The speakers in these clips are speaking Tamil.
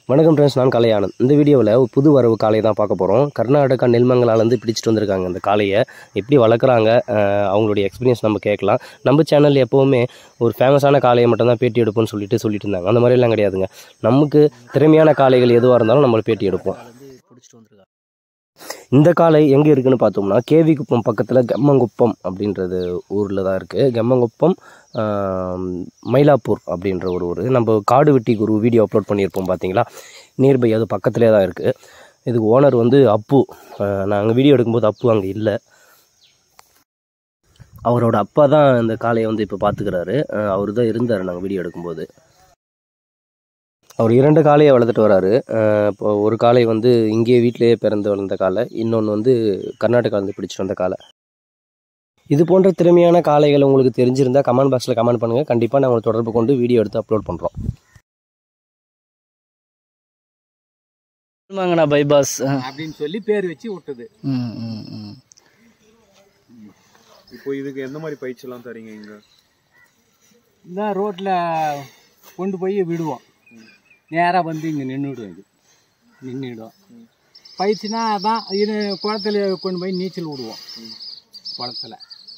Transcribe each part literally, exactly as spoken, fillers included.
வணக்கம் ஃப்ரெண்ட்ஸ், நான் KalaiAnand. இந்த வீடியோவில் ஒரு புது வரவு காளையை தான் பார்க்க போகிறோம். கர்நாடகா நெல்மங்கலாலேருந்து பிடிச்சிட்டு வந்திருக்காங்க. இந்த காளையை எப்படி வளர்க்குறாங்க, அவங்களுடைய எக்ஸ்பீரியன்ஸ் நம்ம கேட்கலாம். நம்ம சேனல் எப்போவுமே ஒரு ஃபேமஸான காளையை மட்டும்தான் பேட்டி எடுப்போம்னு சொல்லிட்டு சொல்லிட்டு இருந்தாங்க. அந்த மாதிரிலாம் கிடையாதுங்க. நமக்கு திறமையான காளைகள் எதுவாக இருந்தாலும் நம்மளை பேட்டி எடுப்போம். இந்த காளை எங்கே இருக்குதுன்னு பார்த்தோம்னா, கேவி குப்பம் பக்கத்தில் கெம்மங்குப்பம் அப்படின்றது ஊரில் தான் இருக்குது. கெம்மங்குப்பம் மயிலாப்பூர் அப்படின்ற ஒரு ஊர். நம்ம காடு வெட்டி குரு வீடியோ அப்லோட் பண்ணியிருப்போம் பார்த்தீங்களா, நியர்பை அது பக்கத்துலேயே தான் இருக்குது. இதுக்கு ஓனர் வந்து அப்பு. நாங்கள் வீடியோ எடுக்கும்போது அப்பு அங்கே இல்லை. அவரோட அப்பா தான் இந்த காளையை வந்து இப்போ பார்த்துக்கிறாரு. அவர் தான் இருந்தார் நாங்கள் வீடியோ எடுக்கும்போது. அவர் இரண்டு காளையை வளர்த்துட்டு வராரு. இப்போ ஒரு காளை வந்து இங்கே வீட்டிலேயே பிறந்து வளர்ந்த காளை, இன்னொன்று வந்து கர்நாடகாவிலேருந்து பிடிச்சிட்டு வந்த காளை. இது போன்ற திறமையான காளைகள் உங்களுக்கு தெரிஞ்சிருந்தால் கமெண்ட் பாக்ஸில் கமெண்ட் பண்ணுங்கள். கண்டிப்பாக நான் உங்களை தொடர்பு கொண்டு வீடியோ எடுத்து அப்லோட் பண்ணுறோம். வாங்கண்ணா பைபாஸ் அப்படின்னு சொல்லி பேர் வச்சு விட்டது. இப்போ இதுக்கு எந்த மாதிரி பயிற்சியெல்லாம் தரீங்க? இங்கே இந்த ரோட்டில் கொண்டு போய் விடுவோம். நேராக வந்து இங்கே நின்றுடும். இது நின்றுடும். பயிற்சினா அதான் இது குளத்துல கொண்டு போய் நீச்சல் விடுவோம். குளத்துல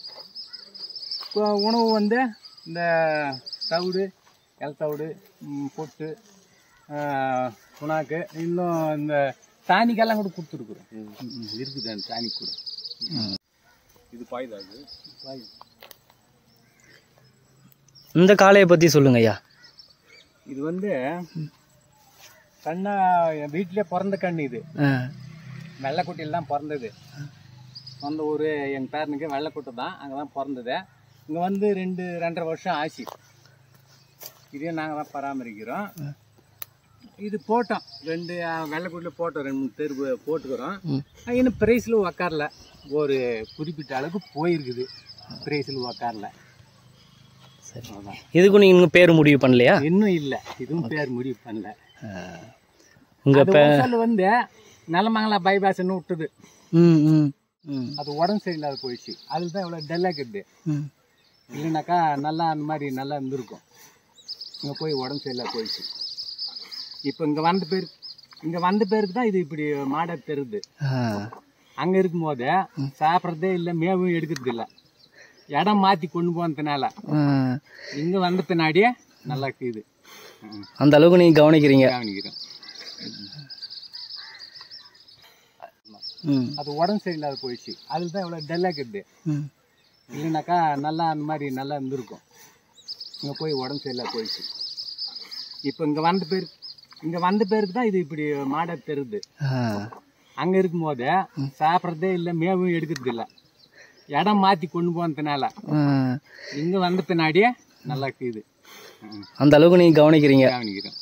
உணவு வந்து இந்த தவிடு, எல் தவிடு, பொட்டு, புண்ணாக்கு, இன்னும் இந்த டானிக்கெல்லாம் கூட கொடுத்துருக்குறோம். இருக்குது அந்த டானிக் கூட. இது பாய்தா? இது பாய். இந்த காளையை பற்றி சொல்லுங்க ஐயா. இது வந்து கண்ணா என் வீட்டிலே பிறந்த கண்ணு. இது வெள்ளைக்குட்டையில் தான் பிறந்தது. சொந்த ஊர் எங்கள் பேரனுக்கு வெள்ளைக்குட்டை தான். அங்கே தான் பிறந்தது. இங்கே வந்து ரெண்டு ரெண்டரை வருஷம் ஆச்சு. இதே நாங்கள் தான் பராமரிக்கிறோம். இது போட்டோம், ரெண்டு வெள்ளைக்குட்டில் போட்டோம், ரெண்டு மூணு பேர் போட்டுக்கிறோம். இன்னும் ப்ரைஸில் உக்காரல. ஒரு குறிப்பிட்ட அளவுக்கு போயிருக்குது, ப்ரைஸில் உக்காரல. சரி, இதுக்கும் நீங்கள் பேர் முடிவு பண்ணலையா? இன்னும் இல்லை, இதுவும் பேர் முடிவு பண்ணல. உங்கள் பேர் வந்து நெலமங்கலா பைபாஸ்ன்னு விட்டுது. ம் ம் அது உடம்பு சரியில்லாத போயிடுச்சு. அதுதான் இவ்வளோ டல்லாக்குது. இல்லைனாக்கா நல்லா அந்த மாதிரி நல்லா இருந்திருக்கும். இங்கே போய் உடம்பு சரியில்லாத போயிடுச்சு. இப்போ இங்கே வந்த பேர் இங்கே வந்த பேருக்கு தான் இது இப்படி மாடை பெறுது. அங்கே இருக்கும்போது சாப்பிட்றதே இல்லை, மேவும் எடுக்கிறது இல்லை. இடம் மாற்றி கொண்டு போனதுனால இங்கே வந்த பின்னாடியே நல்லா இருக்குது. அந்த அளவுக்கு நீங்கள் கவனிக்கிறீங்க? கவனிக்கிறேன். அது உடம்பு சரியில்லாத போயிடுச்சு. அதுதான் இவ்வளோ டல்லாக்குது. இல்லைனாக்கா நல்லா அந்த மாதிரி நல்லா இருந்திருக்கும். இங்கே போய் உடம்பு சரியில்லாத போயிடுச்சு. இப்போ இங்கே வந்த பேர் இங்கே வந்த பேருக்கு தான் இது இப்படி மாடை பெறுது. அங்கே இருக்கும்போது சாப்பிட்றதே இல்லை, மேவும் எடுக்கிறது இல்லை. இடம் மாற்றி கொண்டு போனதுனால இங்கே வந்த பின்னாடியே நல்லா இருக்குது. அந்த அளவுக்கு நீங்கள் கவனிக்கிறீங்க? கவனிக்கிறேன்.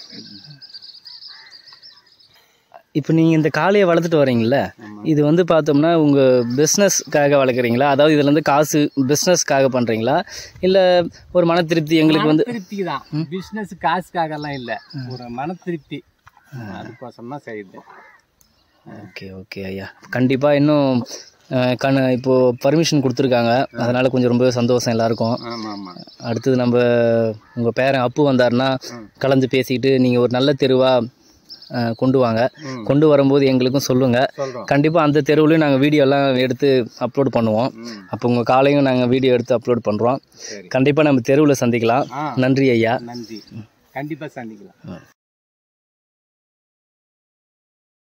இப்போ நீங்கள் இந்த காளையை வளர்த்துட்டு வரீங்கள, இது வந்து பார்த்தோம்னா உங்கள் பிஸ்னஸ்க்காக வளர்க்குறீங்களா? அதாவது இதில் வந்து காசு பிஸ்னஸ்க்காக பண்ணுறீங்களா, இல்லை ஒரு மன திருப்தி எங்களுக்கு வந்து? திருப்தி தான். பிஸ்னஸ் காசுக்காகலாம் இல்லை, ஒரு மன திருப்தி. அதுக்கோசம் தான் செய்யுது. ஓகே ஓகே ஐயா, கண்டிப்பாக இன்னும் கண் இப்போது பர்மிஷன் கொடுத்துருக்காங்க. அதனால் கொஞ்சம் ரொம்ப சந்தோஷம் எல்லாருக்கும். அடுத்தது நம்ம உங்கள் பேரன் அப்பு வந்தாருன்னா கலந்து பேசிக்கிட்டு நீங்கள் ஒரு நல்ல தெருவாக கொண்டு வாங்க. கொண்டு வரும்போது எங்களுக்கும் சொல்லுங்கள். கண்டிப்பாக அந்த தெருவுலையும் நாங்கள் வீடியோலாம் எடுத்து அப்லோட் பண்ணுவோம். அப்போ உங்கள் காலையும் நாங்கள் வீடியோ எடுத்து அப்லோட் பண்ணுறோம். கண்டிப்பாக நம்ம தெருவில் சந்திக்கலாம். நன்றி ஐயா. நன்றி. கண்டிப்பாக சந்திக்கலாம்.